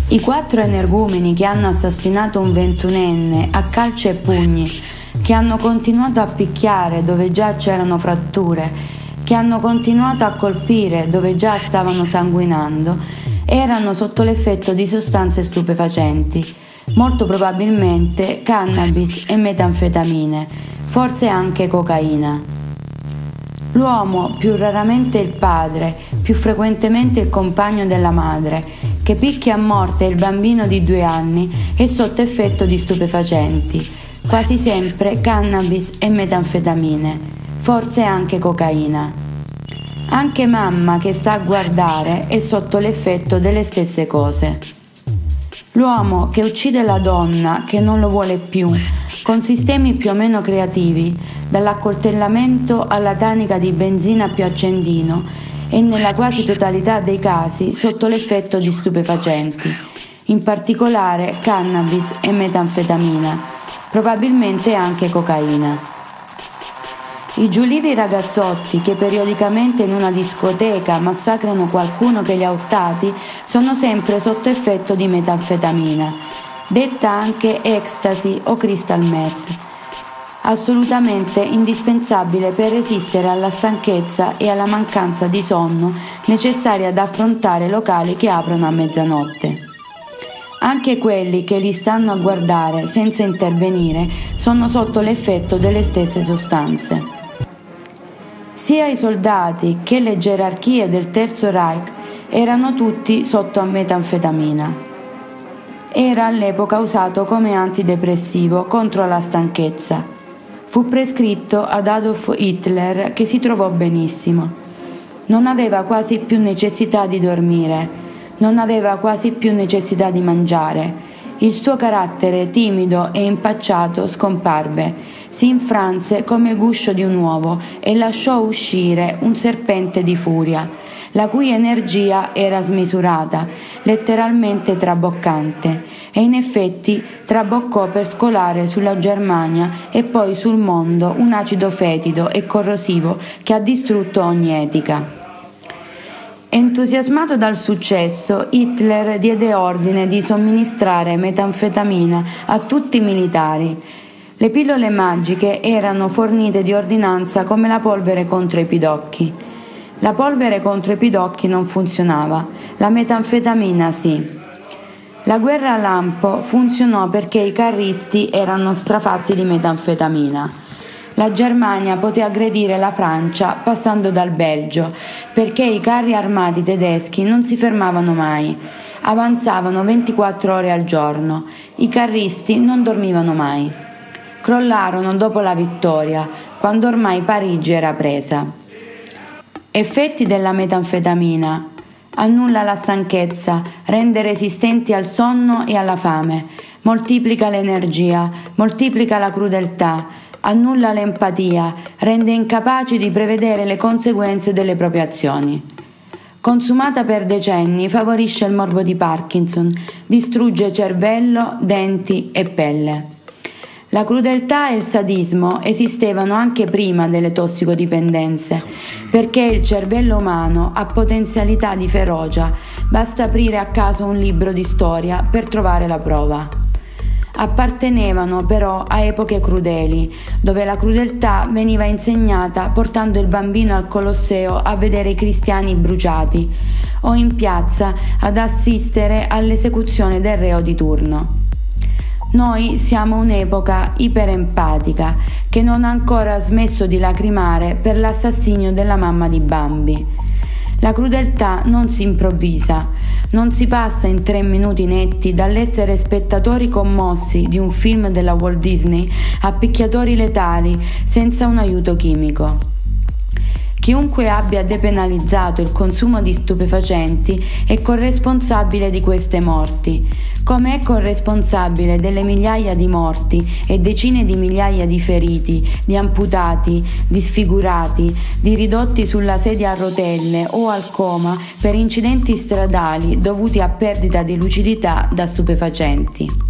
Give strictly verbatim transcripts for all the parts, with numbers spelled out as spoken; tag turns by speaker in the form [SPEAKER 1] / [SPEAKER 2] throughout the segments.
[SPEAKER 1] I quattro energumeni che hanno assassinato un ventunenne a calci e pugni, che hanno continuato a picchiare dove già c'erano fratture, che hanno continuato a colpire dove già stavano sanguinando, erano sotto l'effetto di sostanze stupefacenti, molto probabilmente cannabis e metanfetamine, forse anche cocaina. L'uomo, più raramente il padre, più frequentemente il compagno della madre, che picchia a morte il bambino di due anni, è sotto effetto di stupefacenti, quasi sempre cannabis e metanfetamine, forse anche cocaina. Anche mamma che sta a guardare è sotto l'effetto delle stesse cose. L'uomo che uccide la donna che non lo vuole più, con sistemi più o meno creativi, dall'accoltellamento alla tanica di benzina più accendino, è nella quasi totalità dei casi sotto l'effetto di stupefacenti, in particolare cannabis e metanfetamina, probabilmente anche cocaina. I giulivi ragazzotti che periodicamente in una discoteca massacrano qualcuno che li ha urtati sono sempre sotto effetto di metanfetamina, detta anche ecstasy o crystal meth, assolutamente indispensabile per resistere alla stanchezza e alla mancanza di sonno necessaria ad affrontare locali che aprono a mezzanotte. Anche quelli che li stanno a guardare senza intervenire sono sotto l'effetto delle stesse sostanze. Sia i soldati che le gerarchie del Terzo Reich erano tutti sotto a metanfetamina. Era all'epoca usato come antidepressivo contro la stanchezza. Fu prescritto ad Adolf Hitler, che si trovò benissimo. Non aveva quasi più necessità di dormire, non aveva quasi più necessità di mangiare. Il suo carattere timido e impacciato scomparve. Si infranse come il guscio di un uovo e lasciò uscire un serpente di furia, la cui energia era smisurata, letteralmente traboccante, e in effetti traboccò per scolare sulla Germania e poi sul mondo un acido fetido e corrosivo che ha distrutto ogni etica. Entusiasmato dal successo, Hitler diede ordine di somministrare metanfetamina a tutti i militari. Le pillole magiche erano fornite di ordinanza come la polvere contro i pidocchi. La polvere contro i pidocchi non funzionava, la metanfetamina sì. La guerra a lampo funzionò perché i carristi erano strafatti di metanfetamina. La Germania poté aggredire la Francia passando dal Belgio, perché i carri armati tedeschi non si fermavano mai, avanzavano ventiquattro ore al giorno, i carristi non dormivano mai. Crollarono dopo la vittoria, quando ormai Parigi era presa. Effetti della metanfetamina: annulla la stanchezza, rende resistenti al sonno e alla fame, moltiplica l'energia, moltiplica la crudeltà, annulla l'empatia, rende incapaci di prevedere le conseguenze delle proprie azioni. Consumata per decenni, favorisce il morbo di Parkinson, distrugge cervello, denti e pelle. La crudeltà e il sadismo esistevano anche prima delle tossicodipendenze, perché il cervello umano ha potenzialità di ferocia, basta aprire a caso un libro di storia per trovare la prova. Appartenevano però a epoche crudeli, dove la crudeltà veniva insegnata portando il bambino al Colosseo a vedere i cristiani bruciati, o in piazza ad assistere all'esecuzione del reo di turno. Noi siamo un'epoca iperempatica che non ha ancora smesso di lacrimare per l'assassinio della mamma di Bambi. La crudeltà non si improvvisa, non si passa in tre minuti netti dall'essere spettatori commossi di un film della Walt Disney a picchiatori letali senza un aiuto chimico. Chiunque abbia depenalizzato il consumo di stupefacenti è corresponsabile di queste morti, come è corresponsabile delle migliaia di morti e decine di migliaia di feriti, di amputati, di sfigurati, di ridotti sulla sedia a rotelle o al coma per incidenti stradali dovuti a perdita di lucidità da stupefacenti.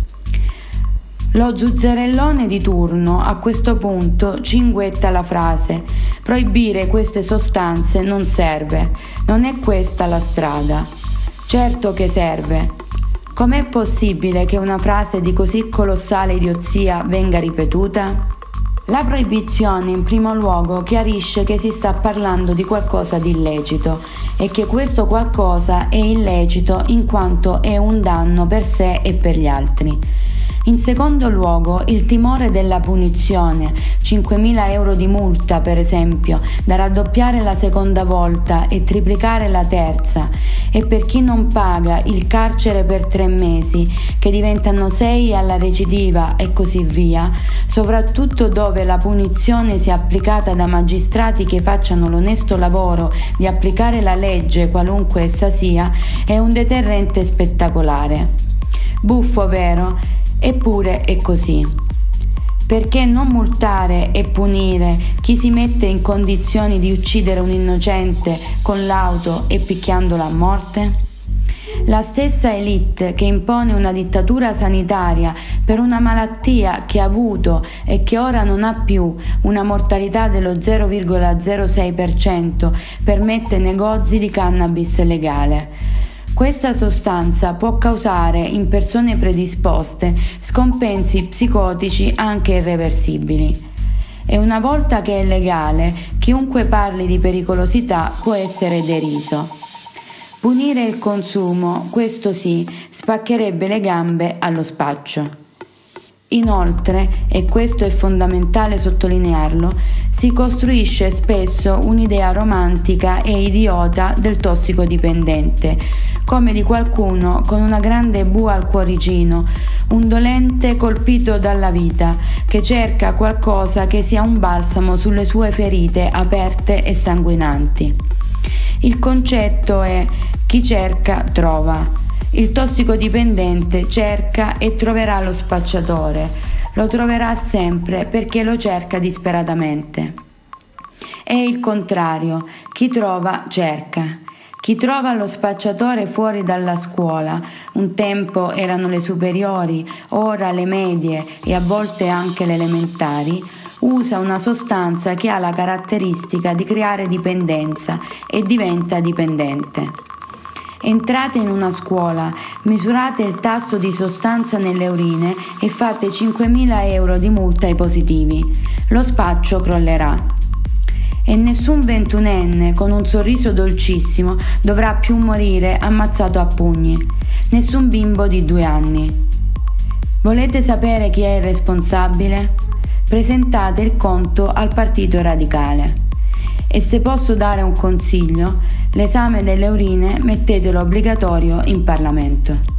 [SPEAKER 1] Lo zuzzerellone di turno a questo punto cinguetta la frase: proibire queste sostanze non serve, non è questa la strada. Certo che serve. Com'è possibile che una frase di così colossale idiozia venga ripetuta? La proibizione, in primo luogo, chiarisce che si sta parlando di qualcosa di illecito e che questo qualcosa è illecito in quanto è un danno per sé e per gli altri. In secondo luogo, il timore della punizione, cinquemila euro di multa per esempio, da raddoppiare la seconda volta e triplicare la terza, e per chi non paga il carcere per tre mesi, che diventano sei alla recidiva e così via, soprattutto dove la punizione sia applicata da magistrati che facciano l'onesto lavoro di applicare la legge qualunque essa sia, è un deterrente spettacolare. Buffo, vero? Eppure è così. Perché non multare e punire chi si mette in condizioni di uccidere un innocente con l'auto e picchiandolo a morte? La stessa elite che impone una dittatura sanitaria per una malattia che ha avuto e che ora non ha più una mortalità dello zero virgola zero sei per cento permette negozi di cannabis legale. Questa sostanza può causare in persone predisposte scompensi psicotici anche irreversibili. E una volta che è legale, chiunque parli di pericolosità può essere deriso. Punire il consumo, questo sì, spaccherebbe le gambe allo spaccio. Inoltre, e questo è fondamentale sottolinearlo, si costruisce spesso un'idea romantica e idiota del tossicodipendente, come di qualcuno con una grande bua al cuoricino, un dolente colpito dalla vita, che cerca qualcosa che sia un balsamo sulle sue ferite aperte e sanguinanti. Il concetto è: chi cerca trova. Il tossicodipendente cerca e troverà lo spacciatore, lo troverà sempre perché lo cerca disperatamente. È il contrario, chi trova cerca. Chi trova lo spacciatore fuori dalla scuola, un tempo erano le superiori, ora le medie e a volte anche le elementari, usa una sostanza che ha la caratteristica di creare dipendenza e diventa dipendente. Entrate in una scuola, misurate il tasso di sostanza nelle urine e fate cinquemila euro di multa ai positivi. Lo spaccio crollerà. E nessun ventunenne con un sorriso dolcissimo dovrà più morire ammazzato a pugni. Nessun bimbo di due anni. Volete sapere chi è il responsabile? Presentate il conto al Partito Radicale. E se posso dare un consiglio, l'esame delle urine mettetelo obbligatorio in Parlamento.